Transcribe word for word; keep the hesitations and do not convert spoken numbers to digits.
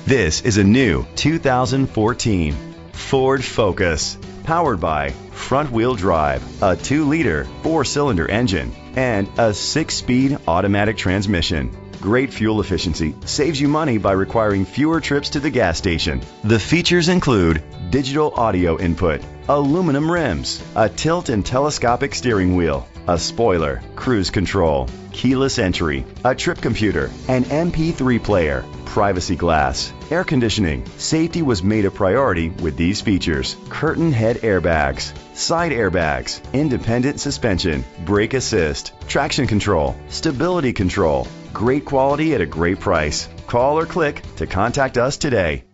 This is a new two thousand fourteen Ford Focus, powered by front-wheel drive, a two liter four-cylinder engine, and a six-speed automatic transmission. Great fuel efficiency saves you money by requiring fewer trips to the gas station. The features include digital audio input, aluminum rims, a tilt and telescopic steering wheel, a spoiler, cruise control, keyless entry, a trip computer, an M P three player, privacy glass, air conditioning. Safety was made a priority with these features: curtain head airbags, side airbags, independent suspension, brake assist, traction control, stability control. Great quality at a great price. Call or click to contact us today.